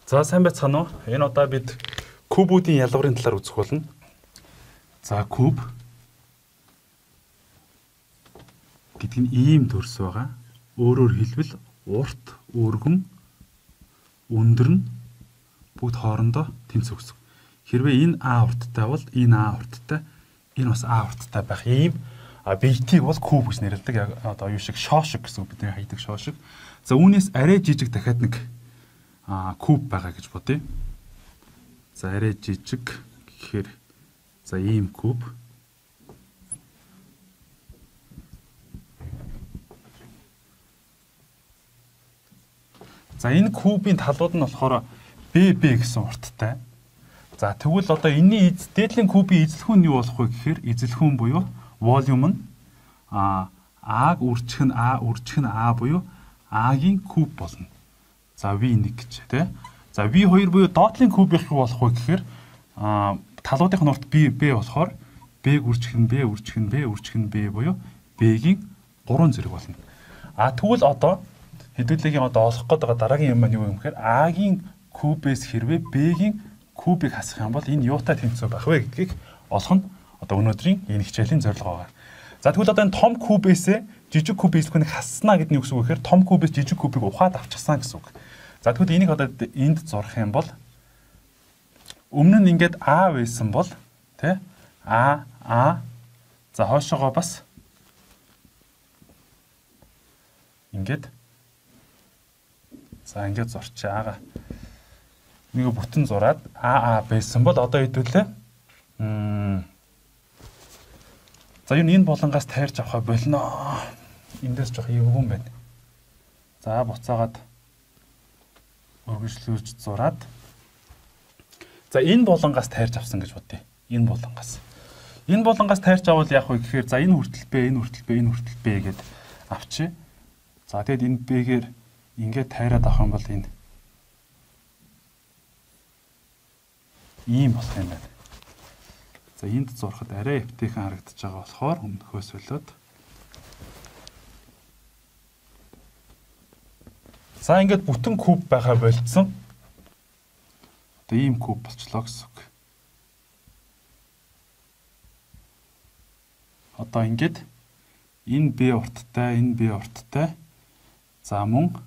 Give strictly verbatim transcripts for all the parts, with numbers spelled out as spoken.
За сайн байцгаана уу? Энэ удаа бид кубүүдийн ялгарын талаар үзэх болно. За куб гэдэг нь ийм төрс байгаа. Өөрөөр хэлбэл урт, өргөн, өндөр нь бүгд хоорондоо тэнцвэр гэсэн. Хэрвээ энэ А урттай бол энэ А урттай, энэ бас А урттай байх ийм а биетийг бол куб гэж нэрлэдэг. Яг одоо юу шиг шоошиг гэсэн бидний хайдаг шоошиг. За үүнээс арай жижиг дахиад нэг а куб байгаа гэж бодъё. За арай жижиг гэхээр за ийм куб. За энэ кубын талууд нь болохоор бэ бэ гэсэн урттай. За тэгвэл одоо энэний дээдлийн кубын эзлэхүүн нь юу болох вэ гэхээр эзлэхүүн буюу волюм нь а А-г үржих нь А үржих нь А буюу А-гийн куб болно. За V нэг гэж тий. За V хоёр буюу доотлын куб их болох вэ гэхээр а талуудын урт B B болохоор B-г үржих нь B үржих нь B үржих нь B буюу B-гийн гурван зэрэг болно. А тэгвэл одоо хэдүүлгийн одоо олох гээд байгаа дараагийн юм маань юу юм гэхээр А-гийн кубээс хэрвээ B-гийн кубыг хасах юм бол энэ юутай тэнцүү байх вэ гэдгийг олох нь одоо өнөөдрийн энэ хичээлийн зорилго байгаа. За тэгвэл одоо энэ том кубээс жижиг кубыг эзлэхүнийг хаснаа гэдэг нь юу гэсэн үг гэхээр том кубээс жижиг кубыг ухаад авчихсан гэсэн үг. За тэгвэл энийг одоо энд зурах юм бол өмнө нь ингээд А байсан бол тий А А за хойшоогоо бас ингээд за ингээд зурчих Аага нэг бүтэн зураад А А байсан бол одоо хэдүүлээ м за юу энэ болонгоос тайрч авах болно. Эндээс жоох эвгүй юм байна. За буцаагаад өргөжлүүлж зураад за энэ болонгоос тайрч авсан гэж бодъё. Энэ болонгоос. Энэ болонгоос тайрч авал яах вэ гэхээр за энэ хүртэл Б, энэ хүртэл Б, энэ хүртэл Б гэд авчи. За тэгэд энэ Б-гээр ингээд тайраад авах юм бол энэ ийм болох юм байна. За энд зурхад арай эвтэйхэн харагдаж байгаа болохоор өмнөхөөс болоод за ингээд бүтэн куб байха болцсон. Одоо ийм куб болчлоо гэсэн үг. Одоо ингээд энэ B урттай, энэ B урттай. За мөн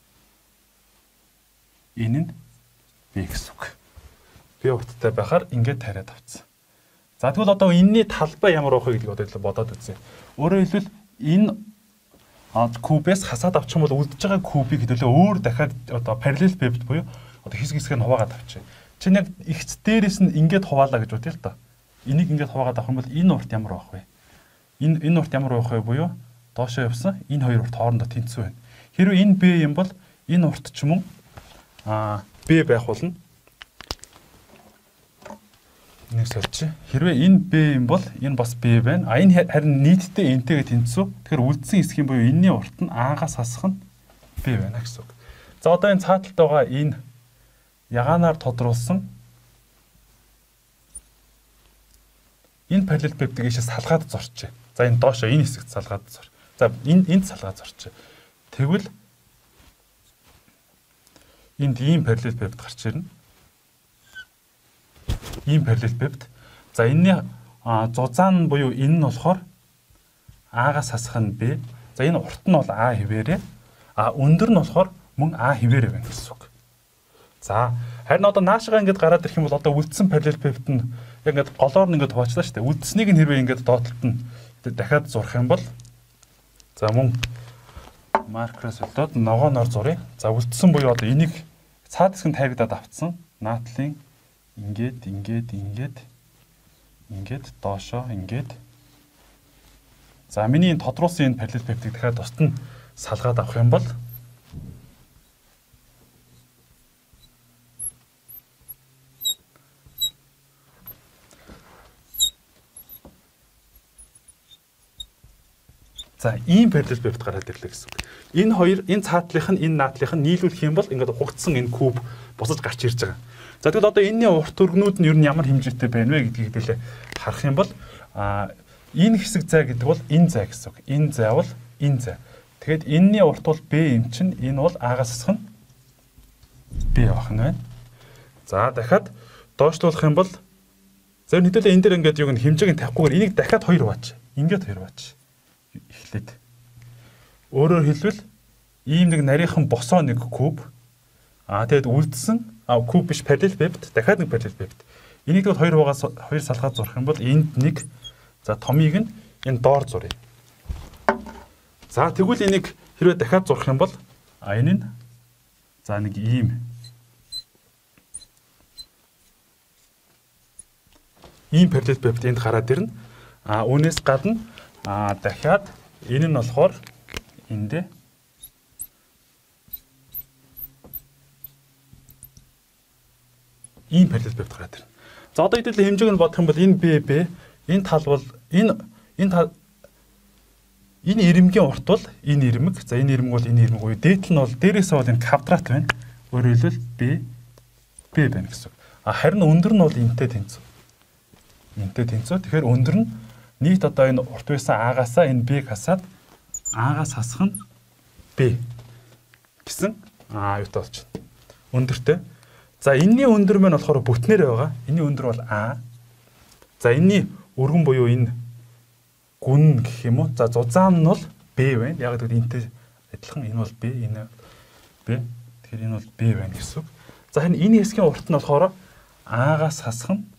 энэ нь B гэсэн үг. B урттай байхаар ингээд тариад авцсан. За тэгвэл одоо энэний талбай ямар байх вэ гэдгийг одоо бодоод үзье. Өөрөөр хэлбэл энэ кубээс хасаад авчих юм бол үлдэж байгаа кубыг хэдүүлээ өөр дахиад одоо параллел вебт буюу одоо хэсэг хэсгээр нь хуваагаад авчих. Чинь яг ихц дээрээс нь ингээд хуваалаа гэж бодъё л доо. Энийг ингээд хуваагаад авах юм бол энэ урт ямар байх вэ? Энэ энэ урт ямар байх вэ буюу доошоо явсан энэ хоёр урт хоорондоо тэнцүү байна. Хэрвээ энэ B юм бол энэ урт ч мөн а B байх болно. Нэг сольчих. Хэрвээ энэ B юм бол энэ бас B байна. А энэ харин нийтдээ энтэйгээ тэнцүү. Тэгэхээр үлдсэн хэсэг юм буюу энэний урт нь А-гаас хасах нь B байна гэсэн үг. За одоо энэ цааталт байгаа энэ ягаанаар тодруулсан энэ параллел вебтийг ийшээ салгаад зорчих. За энэ доошоо энэ хэсэгт салгаад зор. За энэ энд салгаад зорчих. Тэгвэл энд ийм параллел вебт гарч ирнэ. Ийм параллел вебт. За энэний зузаан буюу энэ нь болохоор А-гаас хасах нь B. За энэ урт нь бол А хэвээрээ. А өндөр нь болохоор мөн А хэвээрээ байна гэсэн үг. За харин одоо наашгаа ингэж гараад ирэх юм бол одоо үлдсэн параллел вебт нь яг ингэж голоор нь ингэж хуваачлаа шүү дээ. Үлдсэнийг нь хэрвээ ингэж доотлолт нь дахиад зурах юм бол за мөн маркероос болоод ногооноор зуръя. За үлдсэн буюу одоо энийг цаад хэсгэнд хайрагдаад авцсан. Наатлын ингээд ингээд ингээд ингээд доошоо ингээд за миний энэ тодруулсан энэ параллел вебтийг дахиад тусад нь салгаад авах юм бол за ийм параллел вебт гараад ирлээ гэсэн үг. Энэ хоёр энэ цаатлынх нь энэ наатлынх нь нийлүүлэх юм бол ингээд хугацсан энэ куб босож гарч ирж байгаа. За тэгвэл одоо энэний урт өргнүүд нь ер нь ямар хэмжээтэй байна вэ гэдгийг хэлээ харах юм бол а энэ хэсэг зай гэдэг бол энэ зай гэсэн үг. Энэ зай бол энэ зай. Тэгэхэд энэний урт бол B юм чинь энэ бол А-гаас хасах нь B явах нь байна. За дахиад доошлуулах юм бол зөв хэдүүлээ энэ дээр ингээд юг нь хэмжээг нь тавихгүйгээр энийг дахиад хоёр хувааж. Ингээд хоёр хувааж. Эхлээд. Өөрөөр хэлбэл ийм нэг нарийнхан босоо нэг куб. Аа тэгээд үлдсэн а куб биш параллелепипед дахиад нэг параллелепипед. Энийг тэгээд хоёр хуваагаас хоёр салгаад зурах юм бол энд нэг за томыг нь энэ доор зуръя. За тэгвэл энийг хэрвээ дахиад зурах юм бол а энэ нь за нэг ийм ийм параллелепипед энд гараад ирнэ. А үүнээс гадна а дахиад энэ нь болохоор эндээ ийм параллелепипед гараад ирнэ. За одоо хэдүүлээ хэмжээг нь бодох юм бол энэ бэ бэ энэ тал бол энэ энэ тал энэ ирэмгийн урт бол энэ ирмэг. За энэ ирмэг бол энэ ирмэг уу. Дээдл нь бол дээрээсээ бол энэ квадрат байна. Өөрөөр хэлбэл b b байна гэсэн. А харин өндөр нь бол энтэй тэнцүү. Энтэй тэнцүү. Тэгэхээр өндөр нь нийт одоо энэ урт байсан а-гаасаа энэ b-г хасаад а-гаас хасах нь b гэсэн а юутай болж байна. Өндөртэй. За энэний өндөр маань болохоор бүтнээр байгаа. Энэний өндөр бол а. За энэний өргөн буюу энэ гүн гэх юм уу. За зузаан нь бол b байна. Яг гэвэл энэтэй адилхан энэ бол b, энэ b. Тэгэхээр энэ бол b байна гэсэн үг. За харин энэ хэсгийн урт нь болохоор а-гаас хасах нь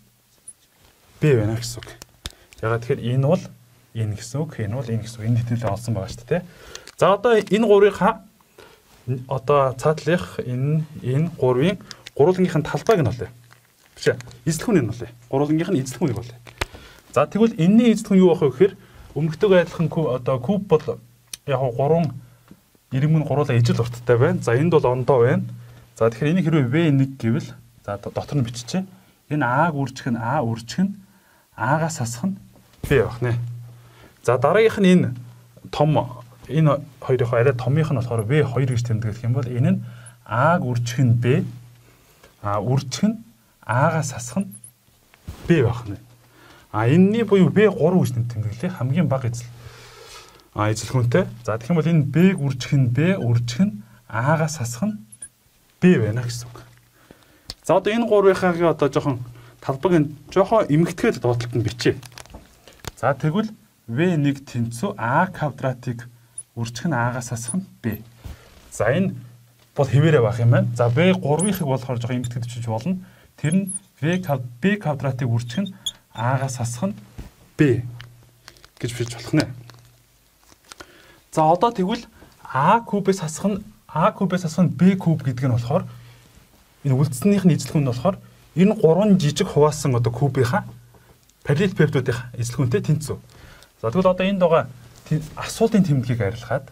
b байна гэсэн үг. Яг тэгэхээр энэ бол энэ гэсэн үг, энэ бол энэ гэсэн үг. Энэ хэдүүлээ олсон байгаа шүү дээ. За одоо энэ гурвынхаа одоо цаатлах энэ энэ гурвын гурвуулгийнхын талбайг нь олъё. Биш ээ. Эзлэхүүнийг нь олъё. Гурвуулгийнх нь эзлэхүүнийг олъё. За тэгвэл энэний эзлэхүүн юу байх вэ гэхээр өмнөхтэйгээ адилхан одоо куб бол яг гурван ирмэг нь гуруула ижил урттай байна. За энд бол ондоо байна. За тэгэхээр энийг хэрвээ вэ нэг гэвэл за дотор нь биччихье. Энэ а-г үржих нь а үржих нь а-гаас хасах нь b байх нэ. За дараагийнх нь энэ том энэ хоёрын арай томынх нь болохоор v хоёр гэж тэмдэглэх юм бол энэ нь а-г үржих нь b а үржих нь а-гаас хасах нь b байх нэ. А энэний буюу b гурав гэж тэмдэглэе. Хамгийн бага эзэл а эзлэхүүнтэй. За тэгэх юм бол энэ b-г үржих нь b үржих нь а-гаас хасах нь b байна гэсэн үг. За одоо энэ гурвынхаа одоо жоохон талбайг нь жоохон эмгэтгээд доотлолт нь бичье. За тэгвэл v нэг тэнцүү a квадратыг үржих нь a-гаас хасах нь b. За энэ бол хэвээрээ байх юм байна. За v гурвынхыг болохоор жоохон эмгэтгээд бичиж болно. Тэр нь v b квадратыг үржих нь a-гаас хасах нь b гэж бичиж болох нэ. За одоо тэгвэл a кубээс хасах нь a кубээс хасах нь b куб гэдэг нь болохоор энэ үлдснийх нь эзлэхүүн нь болохоор энэ гурван жижиг хуваасан одоо кубынхаа параллелепипедуудынхаа эзлэхүүнтэй тэнцүү. За тэгвэл одоо энд байгаа асуултын тэмдгийг арилгаад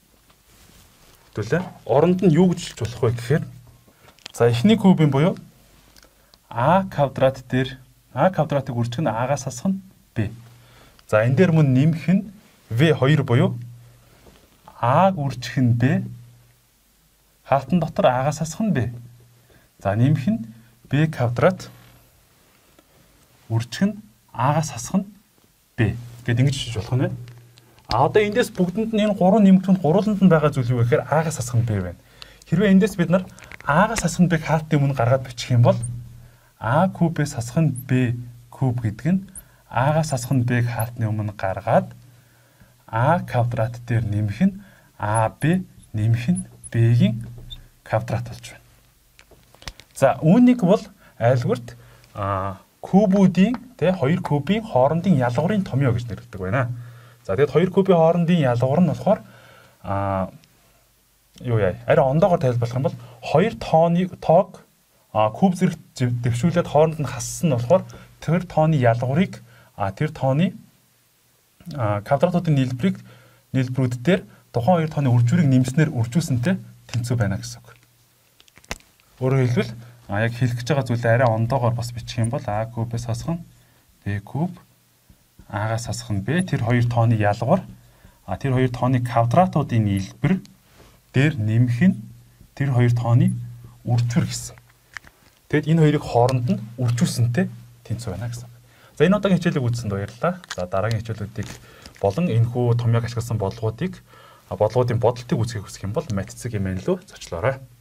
хэвлээ. Оронд нь юу гэж хэлж болох вэ гэхээр за эхний кубын буюу a квадрат дээр a квадратыг үржих нь a-гаас хасах нь b. За энэ дээр мөн нэмэх нь v хоёр буюу a-г үржих нь b хаалтан дотор a-гаас хасах нь b. За нэмэх нь b квадрат үржих нь a-гаас хасах нь b гэдэг ингэж хийж болох нь. А одоо эндээс бүгдэнд нь энэ гурван нэмэгдэхүүнд гурвууланд нь байгаа зүйл юу гэхээр a-гаас хасах нь b байна. Хэрвээ эндээс бид нар a-гаас хасах нь b хаалтын өмнө гаргаад бичих юм бол a кубээс хасах нь b куб гэдэг нь a-гаас хасах нь b-г хаалтны өмнө гаргаад a квадрат дээр нэмэх нь ab нэмэх нь b-гийн квадрат болж байна. За үүнийг бол айлгуурт кубүүдийн тэ хоёр кубын хоорондын ялгуурын томьёо гэж нэрлэдэг байна. За тэгэд хоёр кубын хоорондын ялгуур нь болохоор а юу яа арай ондоогоор тайлбарлах юм бол хоёр тооны тоог куб зэрэг дэвшүүлээд хооронд нь хассан нь болохоор тэр тооны ялгуурыг а тэр тооны квадратуудын нийлбэрийг нийлбэрүүд дээр тухайн хоёр тооны үржүүрийг нэмснээр үржүүлсэнтэй тэнцүү байна гэсэн үг. Өөрөөр хэлбэл а яг хэлэх гэж байгаа зүйлээ арай ондоогоор бас бичих юм бол а кубээс хасах нь b куб а-гаас хасах нь b тэр хоёр тооны ялгуур а тэр хоёр тооны квадратуудын нийлбэр дээр нэмэх нь тэр хоёр тооны үржүүр гэсэн. Тэгэд энэ хоёрыг хооронд нь үржүүлсэнтэй тэнцүү байна гэсэн. За энэ удаагийн хичээлийг үзсэнд баярлалаа. За дараагийн хичээлүүдийг болон энэхүү томьёог ашигласан бодлогуудыг бодлогуудын бодолтыг үзхийг хүсэх юм бол Матцэг имэйл рүү зочлоорой.